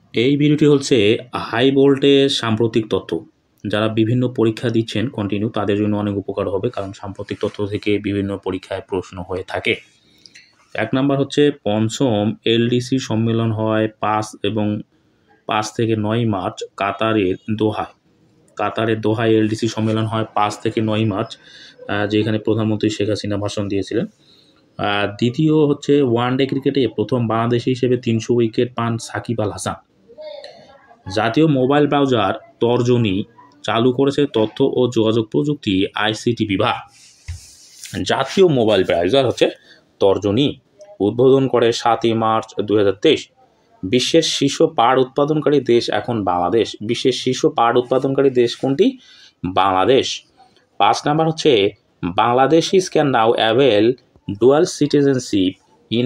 এই ভিডিওটি হচ্ছে হাই ভোল্টেজ সাম্প্রতিক তথ্য। যারা বিভিন্ন পরীক্ষা দিচ্ছেন কন্টিনিউ তাদের জন্য অনেক উপকার হবে, কারণ সাম্প্রতিক তথ্য থেকে বিভিন্ন পরীক্ষায় প্রশ্ন হয়ে থাকে। ১ নাম্বার হচ্ছে পঞ্চম এলডিসি সম্মেলন হয় ৫ থেকে ৯ মার্চ কাতারের দোহায়। দোহায় এলডিসি সম্মেলন হয় ৫ থেকে ৯ মার্চ, যেখানে প্রধানমন্ত্রী শেখ হাসিনা ভাষণ দিয়েছিলেন। দ্বিতীয় হচ্ছে ওয়ানডে ক্রিকেটে প্রথম বাংলাদেশি হিসেবে ৩০০ উইকেট পান সাকিব আল হাসান। জাতীয় মোবাইল ব্রাউজার তর্জনী চালু করেছে তথ্য ও যোগাযোগ প্রযুক্তি আইসিটি বিভাগ। জাতীয় মোবাইল ব্রাউজার হচ্ছে তর্জনী উদ্বোধন করে ৭ই মার্চ ২০২৩। বিশ্বের শীর্ষ পাট উৎপাদনকারী দেশ এখন বাংলাদেশ। বিশ্বের শীর্ষ পাট উৎপাদনকারী দেশ কোনটি? বাংলাদেশ। ৫ নাম্বার হচ্ছে Bangladeshis can now avail dual citizenship in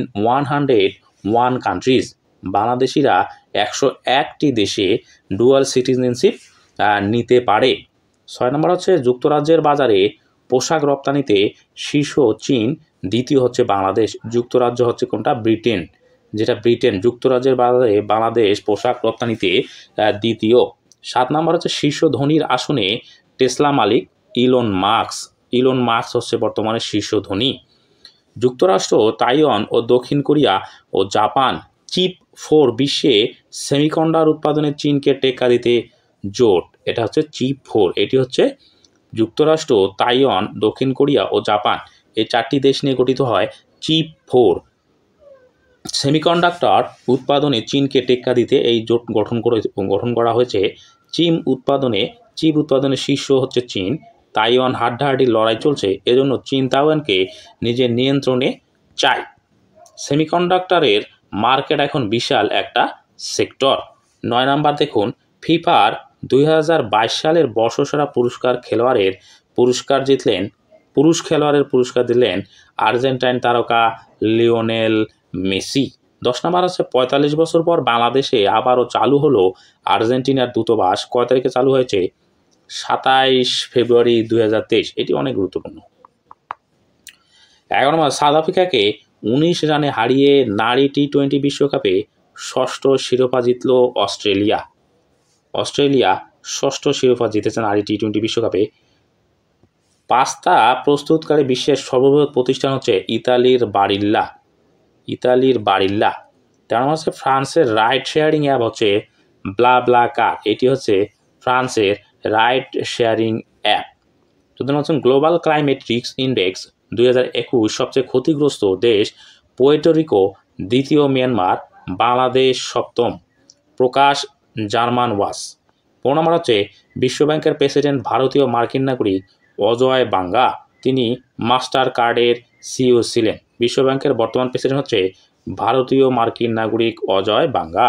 101 countries. বাংলাদেশিরা ১০১টি দেশে ডুয়াল সিটিজেনশিপ নিতে পারে। ৬ নম্বর হচ্ছে যুক্তরাজ্যের বাজারে পোশাক রপ্তানিতে শীর্ষ চীন, দ্বিতীয় হচ্ছে বাংলাদেশ। যুক্তরাজ্য হচ্ছে কোনটা? ব্রিটেন। ব্রিটেন। যুক্তরাজ্যের বাজারে বাংলাদেশ পোশাক রপ্তানিতে দ্বিতীয়। ৭ নম্বর হচ্ছে শীর্ষ ধনীর আসনে টেসলা মালিক ইলন মাস্ক হচ্ছে বর্তমানে শীর্ষ ধনী। যুক্তরাষ্ট্র, তাইওয়ান ও দক্ষিণ কোরিয়া ও জাপান চিপ 4 বিশ্বে সেমিকন্ডাক্টর উৎপাদনে চীনকে টেক্কা দিতে জোট। এটা হচ্ছে চিপ 4। এটি হচ্ছে যুক্তরাষ্ট্র, তাইওয়ান, দক্ষিণ কোরিয়া ও জাপান, এই 4টি দেশ নিয়ে গঠিত হয় চিপ 4। সেমিকন্ডাক্টর উৎপাদনে চীনকে টেক্কা দিতে এই জোট গঠন করা হয়েছে। চিপ উৎপাদনে শীর্ষ হচ্ছে চীন। তাইওয়ান হাড্ডাহাড্ডি লড়াই চলছে, এজন্য চীন তাইওয়ানকে নিজের নিয়ন্ত্রণে চায়। সেমিকন্ডাক্টরের মার্কেট এখন বিশাল একটা সেক্টর। ৯ নাম্বার দেখুন, ফিফার ২০২২ সালের বর্ষসেরা পুরুষ খেলোয়াড়ের পুরস্কার দিলেন আর্জেন্টাইন তারকা লিওনেল মেসি। ১০ নাম্বার হচ্ছে ৪৫ বছর পর বাংলাদেশে আবারও চালু হলো আর্জেন্টিনার দূতাবাস। কয় তারিখে চালু হয়েছে? ২৭ ফেব্রুয়ারি ২০২৩। এটি অনেক গুরুত্বপূর্ণ। ১১ নম্বর, সাউথ আফ্রিকাকে ১৯ রানে হারিয়ে নারী টি-20 বিশ্বকাপে ষষ্ঠ শিরোপা জিতল অস্ট্রেলিয়া ষষ্ঠ শিরোপা জিতেছে নারী টি-20 বিশ্বকাপে। পাস্তা প্রস্তুতকারী বিশ্বের সর্ববৃহৎ প্রতিষ্ঠান হচ্ছে ইতালির বারিল্লা। ১৩ হচ্ছে ফ্রান্সের রাইড শেয়ারিং অ্যাপ হচ্ছে ব্লাব্লাকার। এটি হচ্ছে ফ্রান্সের রাইড শেয়ারিং অ্যাপ। ১৪ হচ্ছে গ্লোবাল ক্লাইমেট রিস্ক ইন্ডেক্স ২০২১ সবচেয়ে ক্ষতিগ্রস্ত দেশ পুয়ের্তো রিকো, দ্বিতীয় মিয়ানমার, বাংলাদেশ সপ্তম। প্রকাশ জার্মান ওয়াচ। ১৫ নম্বর হচ্ছে বিশ্বব্যাংকের প্রেসিডেন্ট ভারতীয় মার্কিন নাগরিক অজয় বাঙ্গা। তিনি মাস্টার কার্ডের সিইও ছিলেন। বিশ্বব্যাংকের বর্তমান প্রেসিডেন্ট হচ্ছে ভারতীয় মার্কিন নাগরিক অজয় বাঙ্গা।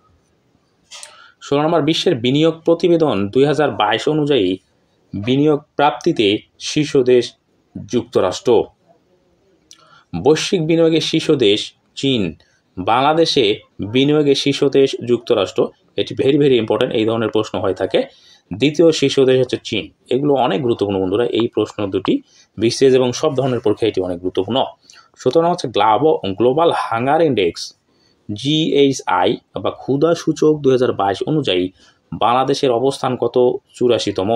১৬ নম্বর, বিশ্বের বিনিয়োগ প্রতিবেদন ২০২২ অনুযায়ী বিনিয়োগ প্রাপ্তিতে শীর্ষ দেশ যুক্তরাষ্ট্র। বৈশ্বিক বিনিয়োগের শীর্ষ দেশ চীন। বাংলাদেশে বিনিয়োগের শীর্ষ দেশ যুক্তরাষ্ট্র। এটি ভেরি ইম্পর্টেন্ট, এই ধরনের প্রশ্ন হয়ে থাকে। দ্বিতীয় শীর্ষ দেশ হচ্ছে চীন। এগুলো অনেক গুরুত্বপূর্ণ বন্ধুরা, এই প্রশ্ন দুটি বিশেষ এবং সব ধরনের পরীক্ষা এটি অনেক গুরুত্বপূর্ণ। ১৭ হচ্ছে গ্লোবাল হাঙ্গার ইন্ডেক্স GHI বা ক্ষুধা সূচক ২০২২ অনুযায়ী বাংলাদেশের অবস্থান কত? ৮৪তম।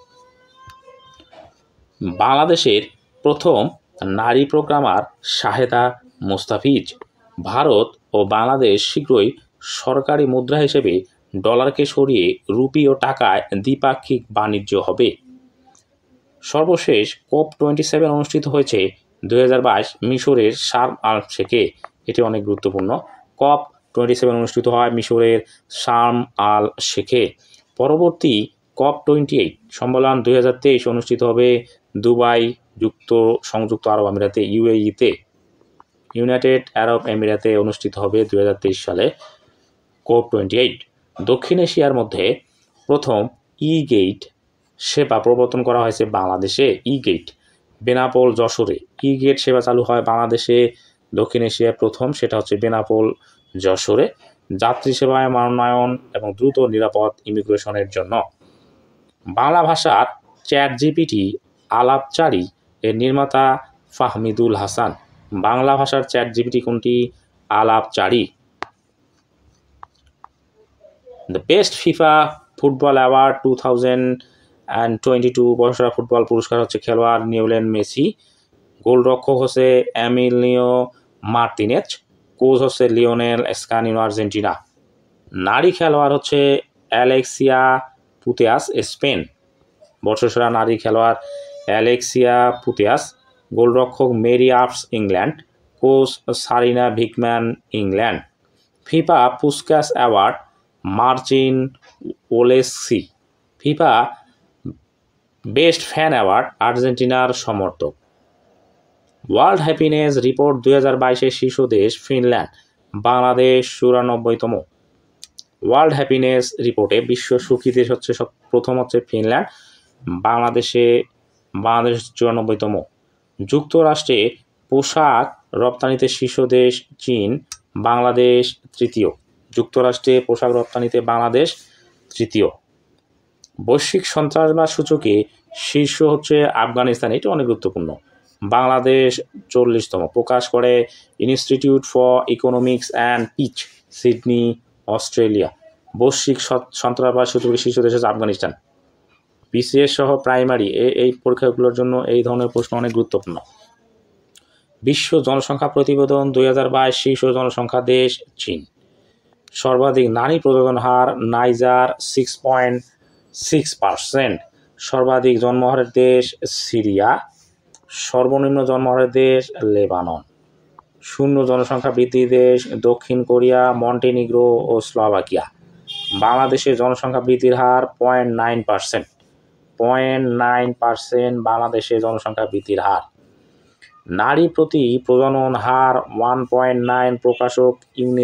বাংলাদেশের প্রথম নারী প্রোগ্রামার শাহেদা মোস্তাফিজ। ভারত ও বাংলাদেশ শীঘ্রই সরকারি মুদ্রা হিসেবে ডলারকে সরিয়ে রুপি ও টাকায় দ্বিপাক্ষিক বাণিজ্য হবে। সর্বশেষ COP27 অনুষ্ঠিত হয়েছে ২০২২ মিশরের শার্ম আল শেখে। এটি অনেক গুরুত্বপূর্ণ। COP27 অনুষ্ঠিত হয় মিশরের শার্ম আল শেখে। পরবর্তী COP28 সম্মেলন ২০২৩ অনুষ্ঠিত হবে দুবাই, সংযুক্ত আরব আমিরাতে, UAE-তে, ইউনাইটেড আরব আমিরাতে অনুষ্ঠিত হবে ২০২৩ সালে COP28। দক্ষিণ এশিয়ার মধ্যে প্রথম ই-গেট সেবা প্রবর্তন করা হয়েছে বাংলাদেশে। ই-গেট বেনাপোল যশোরে ই-গেট সেবা চালু হয় বাংলাদেশে। দক্ষিণ এশিয়ায় প্রথম, সেটা হচ্ছে বেনাপোল যশোরে। যাত্রী সেবায় মনোনয়ন এবং দ্রুত নিরাপদ ইমিগ্রেশনের জন্য। বাংলা ভাষার চ্যাটজিপিটি আলাপচারী এর নির্মাতা ফাহমিদুল হাসান। বাংলা ভাষার চ্যাটজিপিটি কোনটি? Alapchari. The best FIFA football award 2022 বর্ষসেরা ফুটবল পুরস্কার হচ্ছে খেলোয়াড় লিওনেল মেসি, গোলরক্ষক হচ্ছে এমিলিও মার্তিনেজ, কোচ হচ্ছে লিওনেল স্কানিনো আর্জেন্টিনা। নারী খেলোয়াড় হচ্ছে অ্যালেক্সিয়া পুতেয়াস স্পেন, বর্ষসেরা নারী খেলোয়াড় অ্যালেক্সিয়া পুতেয়াস, গোলরক্ষক Mary Earps England, coach Sarina Wiegman England. FIFA Puskas award Marcin Oleksy, FIFA best fan award আর্জেন্টিনার সমর্থক। ওয়ার্ল্ড হ্যাপিনেস রিপোর্ট 2022 শীর্ষ দেশ ফিনল্যান্ড, বাংলাদেশ 94তম। ওয়ার্ল্ড হ্যাপিনেস রিপোর্টে বিশ্ব সুখী দেশ হচ্ছে প্রথম হচ্ছে ফিনল্যান্ড, বাংলাদেশ 94তম। যুক্তরাষ্ট্রে পোশাক রপ্তানিতে শীর্ষ দেশ চীন, বাংলাদেশ তৃতীয়। যুক্তরাষ্ট্রে পোশাক রপ্তানিতে বাংলাদেশ তৃতীয়। বৈশ্বিক সন্ত্রাসবাদ সূচকে শীর্ষ হচ্ছে আফগানিস্তান, এটি অনেক গুরুত্বপূর্ণ, বাংলাদেশ 40তম। প্রকাশ করে institute for economics and peace, Sydney, Australia. বৈশ্বিক সন্ত্রাসবাদ সূচকে শীর্ষ দেশ হচ্ছে আফগানিস্তান। বিসিএস সহ প্রাইমারি এই পরীক্ষাগুলোর জন্য এই ধরনের প্রশ্ন অনেক গুরুত্বপূর্ণ। বিশ্ব জনসংখ্যা প্রতিবেদন 2022 শীর্ষ জনসংখ্যা দেশ চীন। সর্বাধিক নারী প্রজনন হার নাইজার 6.6%। সর্বাধিক জন্মহারের দেশ সিরিয়া, সর্বনিম্ন জন্মহারের দেশ লেবানন। শূন্য জনসংখ্যা বৃদ্ধি দেশ দক্ষিণ কোরিয়া, মন্টেনিগ্রো ও স্লোভাকিয়া। বাংলাদেশের জনসংখ্যা বৃদ্ধির হার 0.9%। 0.9% বাংলাদেশের জনসংখ্যা বৃদ্ধির হার। নারী প্রতি প্রজনন হার 1.9, প্রকাশক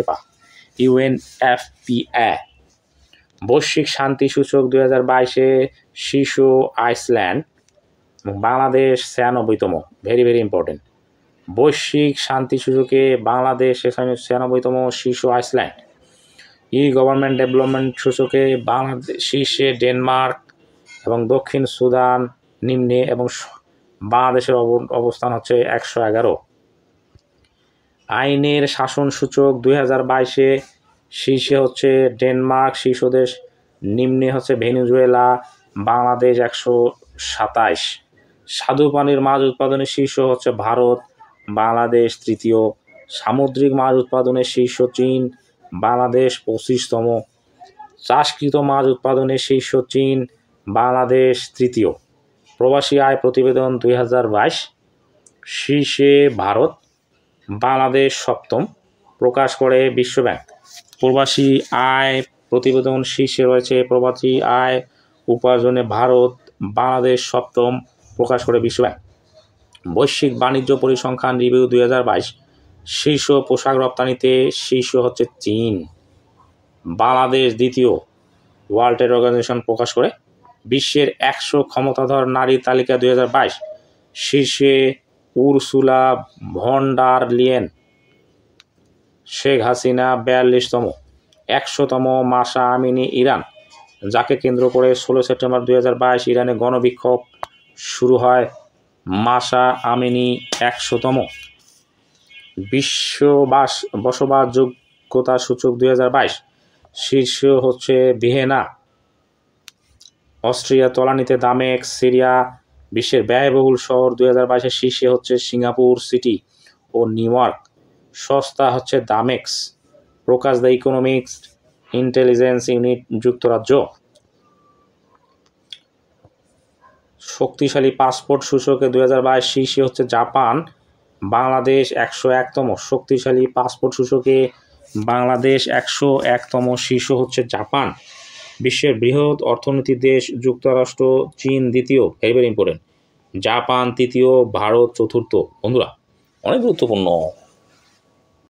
UNFPA। বৈশ্বিক শান্তি সূচক 2022 শীর্ষ আইসল্যান্ড, বাংলাদেশ 96তম। Very very important. বৈশ্বিক শান্তি সূচকে বাংলাদেশ 96তম, শীর্ষ আইসল্যান্ড। গভর্নমেন্ট ডেভেলপমেন্ট সূচকে বাংলাদেশ শীর্ষে ডেনমার্ক এবং দক্ষিণ সুদান নিম্নে, এবং বাংলাদেশের অবস্থান হচ্ছে 111। আইনের শাসন সূচক 2022 শীর্ষে হচ্ছে ডেনমার্ক, শীর্ষ দেশ নিম্নে হচ্ছে ভেনেজুয়েলা, বাংলাদেশ 127। স্বাদু পানির মাছ উৎপাদনের শীর্ষ হচ্ছে ভারত, বাংলাদেশ তৃতীয়। সামুদ্রিক মাছ উৎপাদনের শীর্ষ চীন, বাংলাদেশ 25তম। চাষকৃত মাছ উৎপাদনের শীর্ষ চীন, বাংলাদেশ তৃতীয়। প্রবাসী আয় প্রতিবেদন 2022 শীর্ষে ভারত, বাংলাদেশ 7ম, প্রকাশ করে বিশ্বব্যাংক। প্রবাসী আয় প্রতিবেদন শীর্ষে রয়েছে প্রবাসী আয় উপার্জনে ভারত, বাংলাদেশ 7ম, প্রকাশ করে বিশ্বব্যাংক। বৈশ্বিক বাণিজ্য পরিসংখ্যান রিভিউ 2022 শীর্ষ পোশাক রপ্তানিতে শীর্ষ হচ্ছে চীন, বাংলাদেশ দ্বিতীয়। ওয়ার্ল্ড ট্রেড অর্গানাইজেশন প্রকাশ করে বিশ্বের 100 ক্ষমতাধর নারীর তালিকা 2022 শীর্ষে Ursula von der Leyen, Sheikh Hasina 42তম। 100তম মাসা আমিনি ইরান, যাকে কেন্দ্র করে 16 সেপ্টেম্বর 2022 ইরানে গণবিক্ষোভ শুরু হয়। মাসা আমিনি 100তম। বিশ্ব বসবাস যোগ্যতা সূচক 2022 শীর্ষ হচ্ছে ভিয়েনা, অস্ট্রিয়া তলানিতে দামেস্ক, সিরিয়া। বিশ্বের ব্যয়বহুল শহর 2022 শীর্ষে হচ্ছে সিঙ্গাপুর সিটি ও নিউ ইয়র্ক, সস্তা হচ্ছে দামেস্ক। প্রকাশ দ্য ইকোনমিক্স ইন্টেলিজেন্স ইউনিট, যুক্তরাজ্য। শক্তিশালী পাসপোর্ট সূচকে 2022 শীর্ষে হচ্ছে জাপান, বাংলাদেশ 101তম। শক্তিশালী পাসপোর্ট সূচকে বাংলাদেশ 101তম, শীর্ষ হচ্ছে জাপান। বিশ্বের বৃহৎ অর্থনীতির দেশ যুক্তরাষ্ট্র, চীন দ্বিতীয়, ভেরি ভেরি ইম্পর্টেন্ট, জাপান তৃতীয়, ভারত চতুর্থ। বন্ধুরা অনেক গুরুত্বপূর্ণ